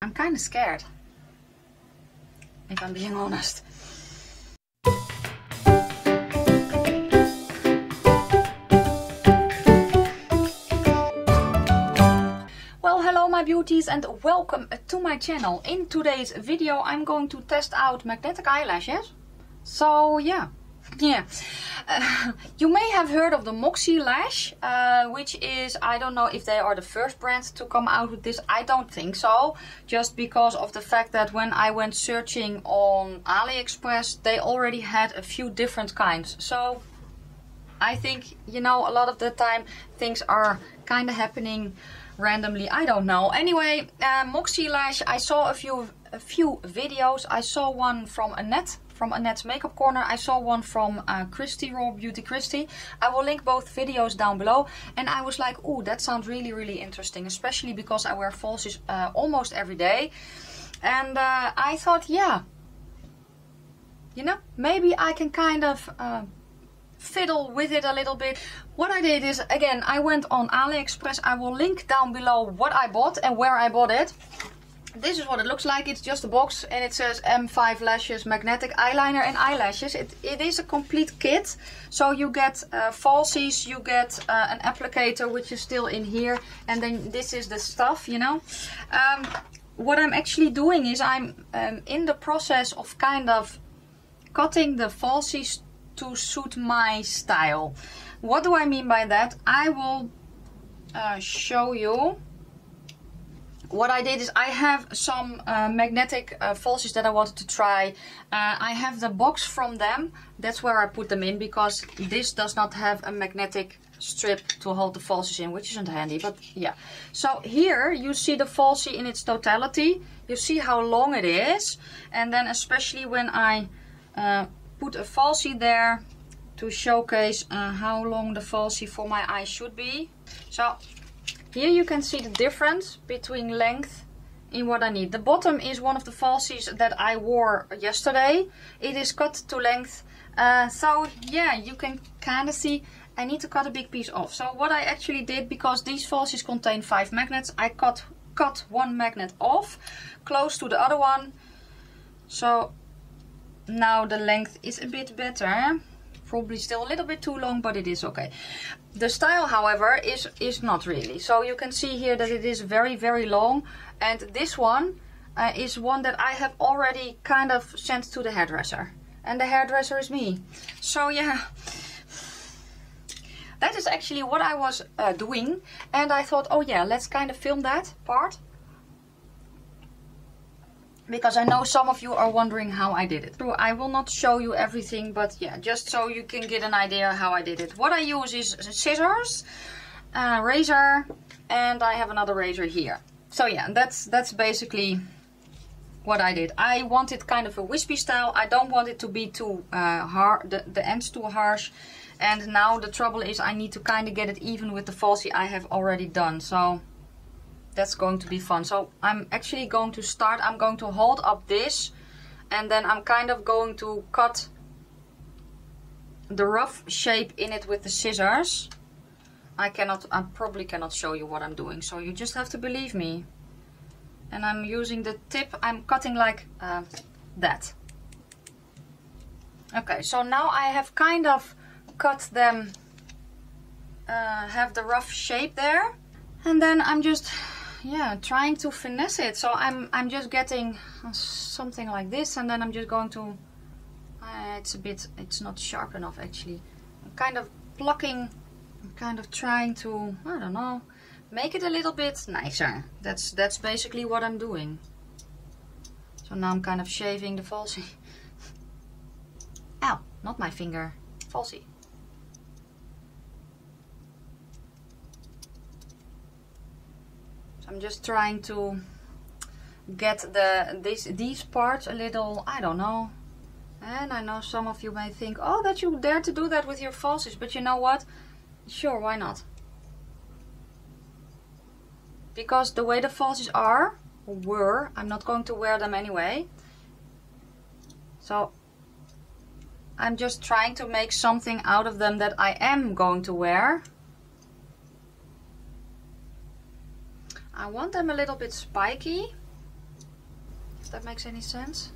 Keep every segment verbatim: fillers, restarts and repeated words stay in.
I'm kind of scared, if I'm being honest. Well, hello my beauties and welcome to my channel. In today's video I'm going to test out magnetic eyelashes. So yeah, yeah. Uh, you may have heard of the Moxie Lash, uh, which is, I don't know if they are the first brand to come out with this. I don't think so, just because of the fact that when I went searching on AliExpress, they already had a few different kinds. So I think, you know, a lot of the time things are kind of happening randomly. I don't know. Anyway, uh, Moxie Lash, I saw a few a few videos. I saw one from Annette, from Annette's Makeup Corner. I saw one from uh, Christy, Raw Beauty Christy. I will link both videos down below. And I was like, oh, that sounds really, really interesting. Especially because I wear falsies uh, almost every day. And uh, I thought, yeah, you know, maybe I can kind of Uh, fiddle with it a little bit. What I did is, again, I went on AliExpress. I will link down below what I bought and where I bought it. This is what it looks like. It's just a box and it says M five Lashes Magnetic Eyeliner and Eyelashes. It, it is a complete kit. So you get uh, falsies, you get uh, an applicator which is still in here, and then this is the stuff, you know. Um, what I'm actually doing is I'm um, in the process of kind of cutting the falsies to suit my style. What do I mean by that? I will uh, show you. What I did is I have some uh, magnetic uh, falsies that I wanted to try. Uh, I have the box from them. That's where I put them in, because this does not have a magnetic strip to hold the falsies in, which isn't handy, but yeah. So here you see the falsie in its totality. You see how long it is, and then especially when I uh, put a falsie there to showcase uh, how long the falsie for my eye should be. So here you can see the difference between length in what I need. The bottom is one of the falsies that I wore yesterday. It is cut to length. Uh, so yeah, you can kind of see I need to cut a big piece off. So what I actually did, because these falsies contain five magnets, I cut, cut one magnet off close to the other one. So now the length is a bit better. Probably still a little bit too long, but it is okay. The style, however, is is not really. So you can see here that it is very, very long. And this one uh, is one that I have already kind of sent to the hairdresser. And the hairdresser is me. So yeah, that is actually what I was uh, doing. And I thought, oh yeah, let's kind of film that part, because I know some of you are wondering how I did it. So I will not show you everything, but yeah, just so you can get an idea how I did it. What I use is scissors, a razor, and I have another razor here. So yeah, that's that's basically what I did. I wanted kind of a wispy style. I don't want it to be too uh, hard, the, the ends too harsh. And now the trouble is I need to kind of get it even with the falsie I have already done. So that's going to be fun. So I'm actually going to start, I'm going to hold up this, and then I'm kind of going to cut the rough shape in it with the scissors. I cannot, I probably cannot show you what I'm doing, so you just have to believe me. And I'm using the tip, I'm cutting like uh, that. Okay, so now I have kind of cut them, uh, have the rough shape there. And then I'm just, yeah, trying to finesse it. So I'm I'm just getting something like this, and then I'm just going to, uh, it's a bit, it's not sharp enough actually. I'm kind of plucking, I'm kind of trying to, I don't know, make it a little bit nicer. That's that's basically what I'm doing. So now I'm kind of shaving the falsie. Ow, not my finger, falsie. I'm just trying to get the these these parts a little, I don't know. And I know some of you may think, oh, that you dare to do that with your falsies, but you know what? Sure, why not? Because the way the falsies are, or were, I'm not going to wear them anyway. So I'm just trying to make something out of them that I am going to wear. I want them a little bit spiky. if that makes any sense.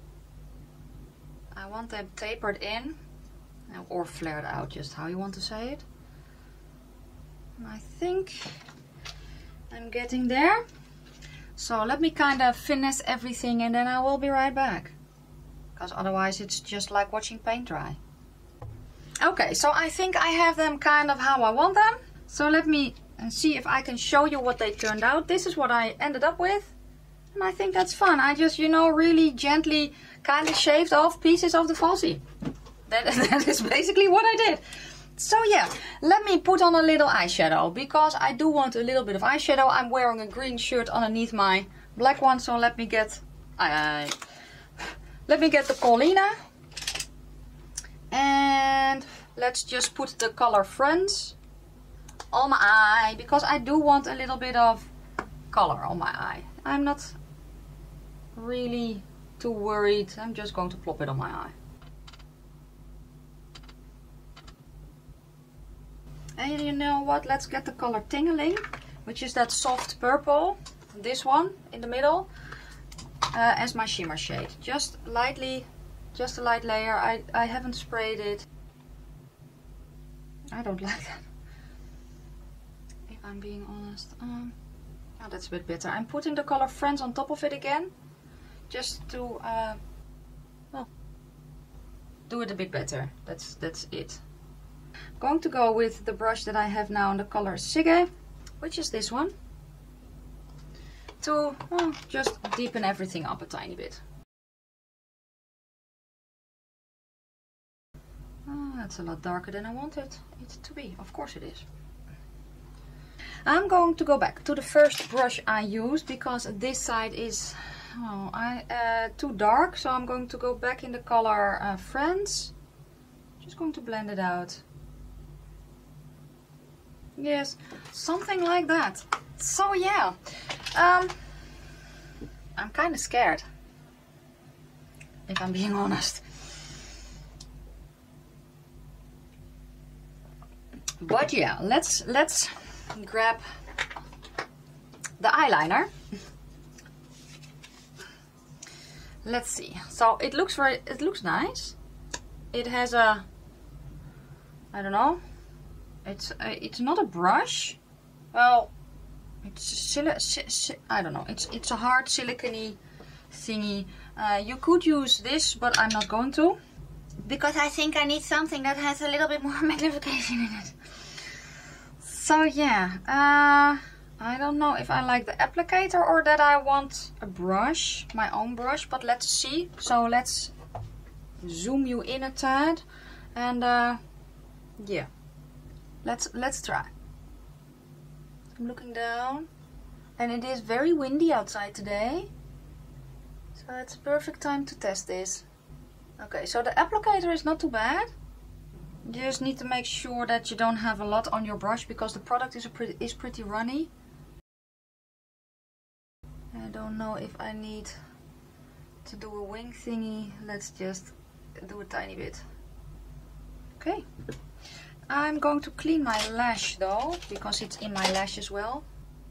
I want them tapered in, or flared out, just how you want to say it. And I think I'm getting there. So let me kind of finesse everything and then I will be right back. Because otherwise it's just like watching paint dry. Okay, so I think I have them kind of how I want them. So let me see if I can show you what they turned out. This is what I ended up with. And I think that's fun. I just, you know, really gently kind of shaved off pieces of the falsie. That, that is basically what I did. So yeah, let me put on a little eyeshadow. Because I do want a little bit of eyeshadow. I'm wearing a green shirt underneath my black one. So let me get... Uh, let me get the Paulina. And let's just put the color Friends on my eye. Because I do want a little bit of color on my eye. I'm not really too worried. I'm just going to plop it on my eye. And you know what? Let's get the color Tingling, which is that soft purple. This one in the middle, uh, as my shimmer shade. Just lightly, just a light layer. I, I haven't sprayed it. I don't like that. If I'm being honest. Um, oh, that's a bit better. I'm putting the color Friends on top of it again. Just to, uh, well, do it a bit better. That's, that's it. Going to go with the brush that I have now in the color Sigge, which is this one, to well, just deepen everything up a tiny bit. Oh, that's a lot darker than I wanted it to be. Of course it is. I'm going to go back to the first brush I used because this side is oh, I, uh, too dark, so I'm going to go back in the color uh, Friends. Just going to blend it out. Yes, something like that. So yeah, um, I'm kind of scared, if I'm being honest. But yeah, let's let's grab the eyeliner. Let's see. So it looks very, it looks nice. It has a, I don't know. It's uh, it's not a brush. Well, it's sil si si I don't know. It's it's a hard silicone-y thingy. Uh, you could use this, but I'm not going to because I think I need something that has a little bit more magnification in it. So yeah, uh, I don't know if I like the applicator or that I want a brush, my own brush. But let's see. So let's zoom you in a tad, and uh, yeah. Let's let's try. I'm looking down, and it is very windy outside today, so it's a perfect time to test this. Okay, so the applicator is not too bad. You just need to make sure that you don't have a lot on your brush because the product is a pretty is pretty runny. I don't know if I need to do a wing thingy. Let's just do a tiny bit. Okay. I'm going to clean my lash though, because it's in my lash as well.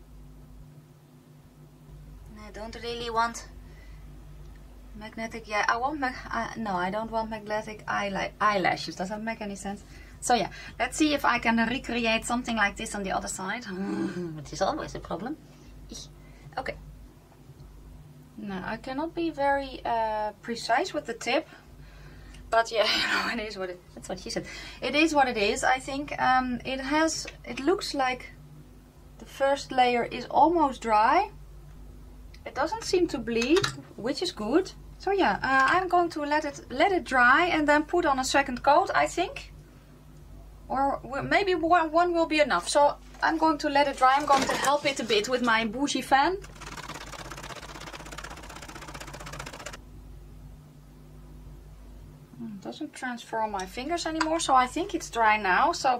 And I don't really want magnetic, yeah, I want, mag uh, no, I don't want magnetic eyel eyelashes. Does that make any sense? So yeah, let's see if I can recreate something like this on the other side. Which is always a problem. Okay. Now, I cannot be very uh, precise with the tip. But yeah, you know, it is what it. That's what she said. It is what it is. I think um, it has. It looks like the first layer is almost dry. It doesn't seem to bleed, which is good. So yeah, uh, I'm going to let it let it dry and then put on a second coat. I think, or maybe one, one will be enough. So I'm going to let it dry. I'm going to help it a bit with my bougie fan. Doesn't transfer on my fingers anymore, so I think it's dry now. So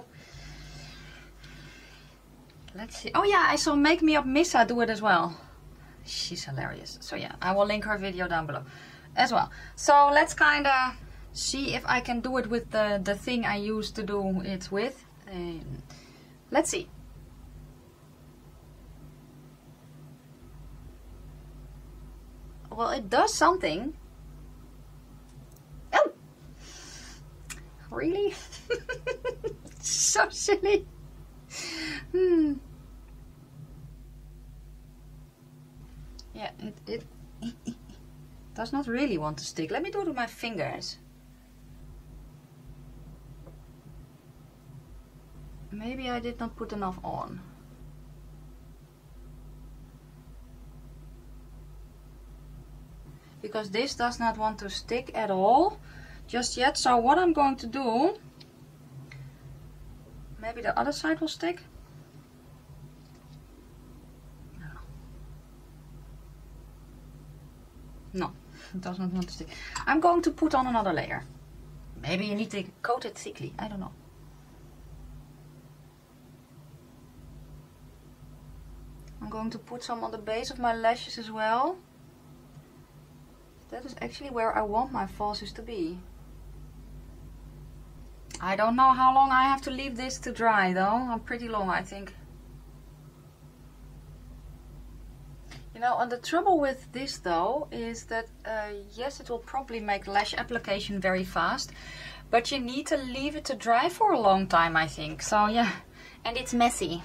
let's see. Oh yeah, I saw Make Me Up Missa do it as well. She's hilarious. So yeah, I will link her video down below as well. So let's kind of see if I can do it with the the thing I used to do it with. Um, let's see. Well, it does something. Oh! Really? So silly. Hmm. Yeah, it, it, it does not really want to stick. Let me do it with my fingers. Maybe I did not put enough on. Because this does not want to stick at all just yet. So what I'm going to do, maybe the other side will stick. No, it does not want to stick. I'm going to put on another layer. Maybe you need to coat it thickly, I don't know. I'm going to put some on the base of my lashes as well. That is actually where I want my falsies to be. I don't know how long I have to leave this to dry though. I'm pretty long, I think. You know, and the trouble with this though is that uh, yes, it will probably make lash application very fast, but you need to leave it to dry for a long time, I think. So yeah, and it's messy.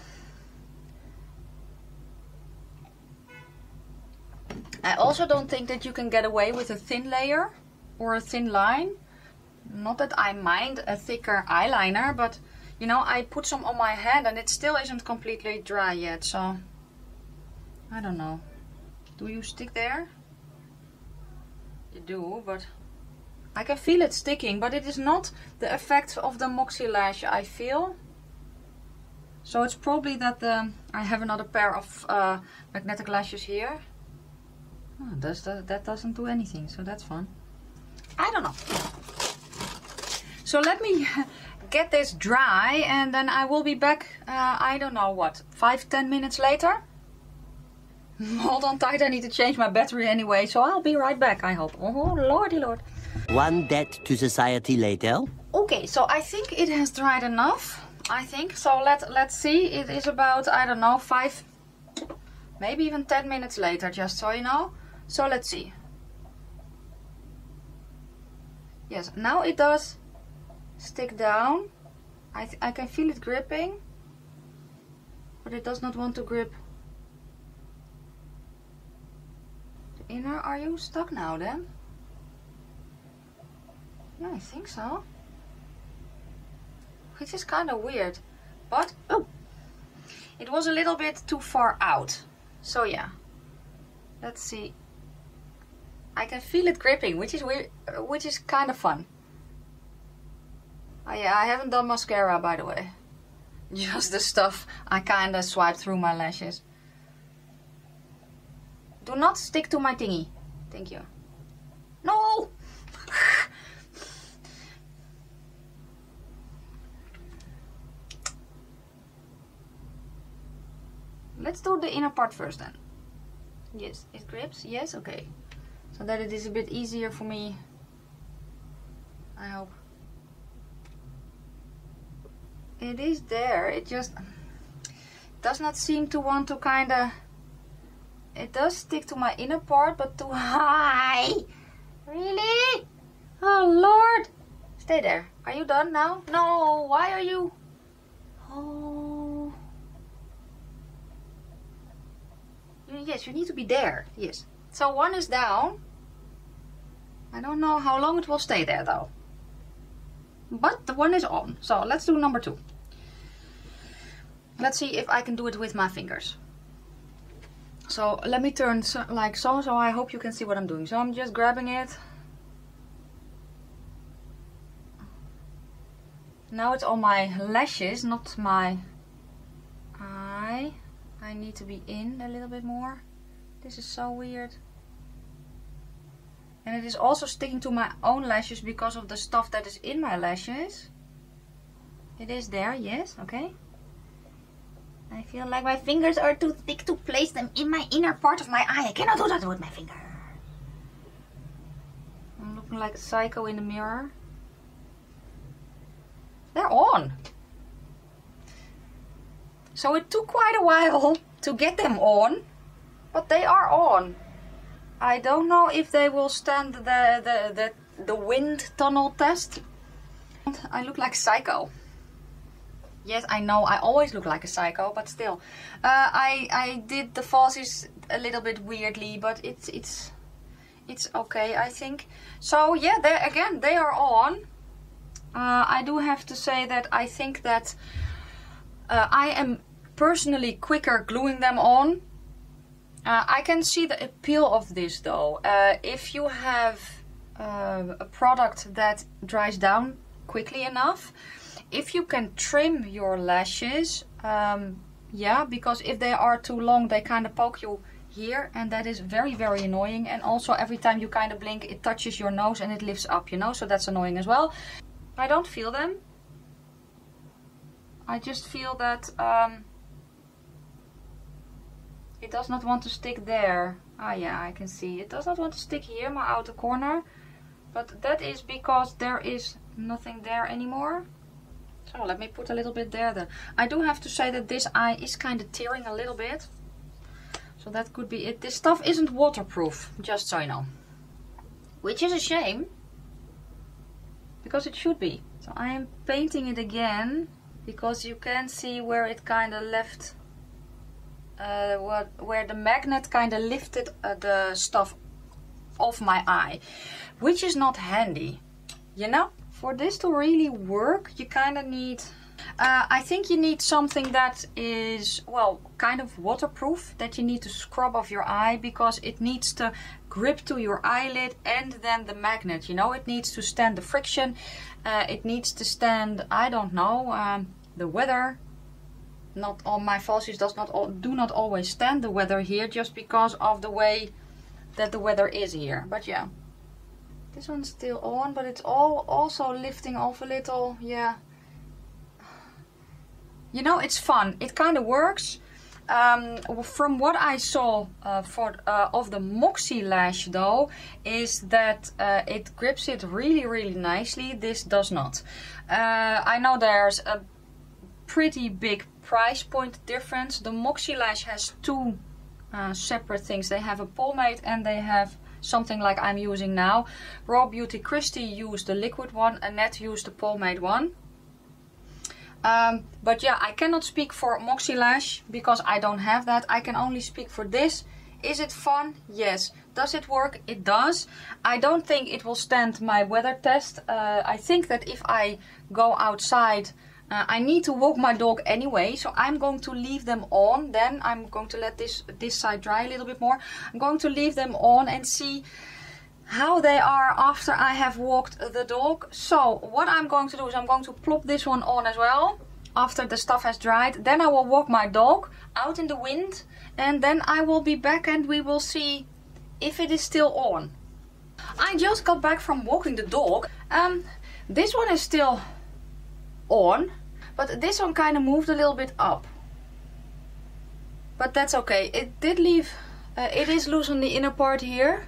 I also don't think that you can get away with a thin layer or a thin line. Not that I mind a thicker eyeliner, but you know, I put some on my hand and it still isn't completely dry yet, so I don't know. Do you stick there? You do, but I can feel it sticking, but it is not the effect of the Moxie lash, I feel. So it's probably that the, I have another pair of uh, magnetic lashes here. Oh, does that, that doesn't do anything, so that's fun. I don't know. So let me get this dry and then I will be back, uh, I don't know what, five, ten minutes later? Hold on tight, I need to change my battery anyway, so I'll be right back, I hope. Oh, lordy lord. One debt to society later. Okay, so I think it has dried enough, I think. So let, let's see, it is about, I don't know, five, maybe even ten minutes later, just so you know. So let's see. Yes, now it does stick down. I, th I can feel it gripping, but it does not want to grip the inner. Are you stuck now then? Yeah, I think so. Which is kind of weird, but oh, it was a little bit too far out. So yeah, let's see. I can feel it gripping, which is weird, which is kind of fun. Oh yeah, I haven't done mascara, by the way. Just the stuff I kind of swiped through my lashes. Do not stick to my thingy. Thank you. No! Let's do the inner part first then. Yes, it grips. Yes, okay. So that it is a bit easier for me, I hope. It is there, it just does not seem to want to kind of, it does stick to my inner part, but too high. Really? Oh Lord. Stay there. Are you done now? No, why are you? Oh. Yes, you need to be there. Yes. So one is down. I don't know how long it will stay there though. But the one is on. So let's do number two. Let's see if I can do it with my fingers. So let me turn so, like so, so I hope you can see what I'm doing. So I'm just grabbing it. Now it's on my lashes, not my eye. I need to be in a little bit more. This is so weird. And it is also sticking to my own lashes because of the stuff that is in my lashes. It is there, yes, okay. I feel like my fingers are too thick to place them in my inner part of my eye. I cannot do that with my finger. I'm looking like a psycho in the mirror. They're on. So it took quite a while to get them on, but they are on. I don't know if they will stand the, the, the, the wind tunnel test. I look like a psycho. Yes, I know, I always look like a psycho, but still. Uh, I, I did the falsies a little bit weirdly, but it's, it's, it's okay, I think. So yeah, they again, they are on. Uh, I do have to say that I think that uh, I am personally quicker gluing them on. Uh, I can see the appeal of this though. Uh, if you have uh, a product that dries down quickly enough, if you can trim your lashes, um, yeah, because if they are too long, they kind of poke you here, and that is very, very annoying. And also every time you kind of blink, it touches your nose and it lifts up, you know, so that's annoying as well. I don't feel them. I just feel that um, it does not want to stick there. Ah yeah, I can see. It does not want to stick here, my outer corner. But that is because there is nothing there anymore. So let me put a little bit there then. I do have to say that this eye is kind of tearing a little bit. So that could be it. This stuff isn't waterproof, just so you know. Which is a shame. Because it should be. So I am painting it again. Because you can see where it kind of left. Uh, what, where the magnet kind of lifted uh, the stuff off my eye. Which is not handy. You know? For this to really work, you kind of need... Uh, I think you need something that is, well, kind of waterproof. That you need to scrub off your eye. Because it needs to grip to your eyelid and then the magnet. You know, it needs to stand the friction. Uh, it needs to stand, I don't know, um, the weather. Not all my falsies does not all, do not always stand the weather here. Just because of the way that the weather is here. But yeah. This one's still on, but it's all also lifting off a little, yeah. You know, it's fun. It kind of works. Um, from what I saw uh, for uh, of the Moxie lash though, is that uh, it grips it really, really nicely. This does not. Uh, I know there's a pretty big price point difference. The Moxie lash has two uh, separate things. They have a pomade and they have something like I'm using now. Raw Beauty Christy used the liquid one, Annette used the pomade one. Um, but yeah, I cannot speak for Moxie Lash because I don't have that. I can only speak for this. Is it fun? Yes. Does it work? It does. I don't think it will stand my weather test. Uh, I think that if I go outside, uh, I need to walk my dog anyway. So I'm going to leave them on. Then I'm going to let this, this side dry a little bit more. I'm going to leave them on and see how they are after I have walked the dog. So what I'm going to do is I'm going to plop this one on as well after the stuff has dried. Then I will walk my dog out in the wind and then I will be back and we will see if it is still on. I just got back from walking the dog. Um, this one is still on, but this one kind of moved a little bit up. But that's okay. It did leave, uh, it is loose on the inner part here.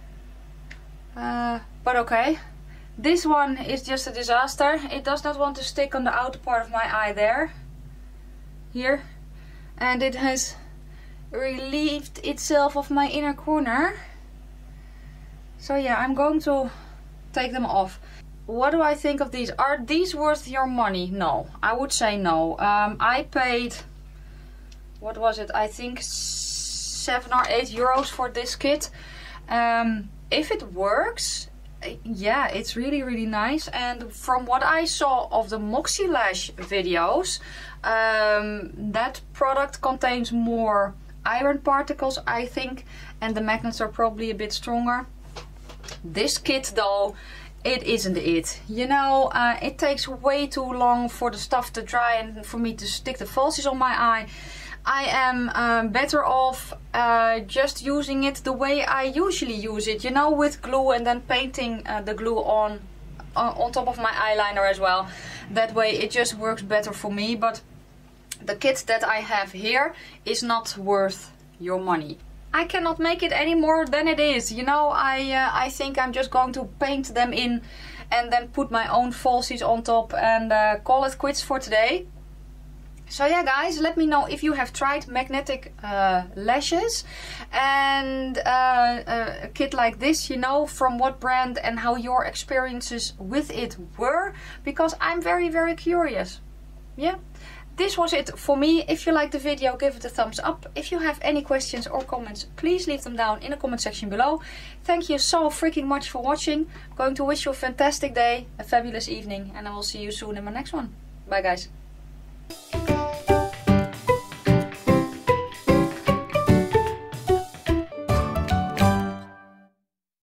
Uh, but okay, this one is just a disaster. It does not want to stick on the outer part of my eye there, here, and it has relieved itself of my inner corner. So yeah, I'm going to take them off. What do I think of these? Are these worth your money? No, I would say no. Um, I paid, what was it? I think seven or eight euros for this kit. Um, If it works, yeah, it's really, really nice. And from what I saw of the Moxie Lash videos, um, that product contains more iron particles, I think. And the magnets are probably a bit stronger. This kit, though, it isn't it. You know, uh, it takes way too long for the stuff to dry and for me to stick the falsies on my eye. I am um, better off uh, just using it the way I usually use it, you know, with glue and then painting uh, the glue on, on on top of my eyeliner as well. That way it just works better for me, but the kit that I have here is not worth your money. I cannot make it any more than it is, you know. I, uh, I think I'm just going to paint them in and then put my own falsies on top and uh, call it quits for today. So yeah guys, let me know if you have tried magnetic uh, lashes and uh, a kit like this, you know, from what brand and how your experiences with it were, because I'm very very curious. Yeah, this was it for me. If you liked the video, give it a thumbs up. If you have any questions or comments, please leave them down in the comment section below. Thank you so freaking much for watching. I'm going to wish you a fantastic day, a fabulous evening, and I will see you soon in my next one. Bye guys.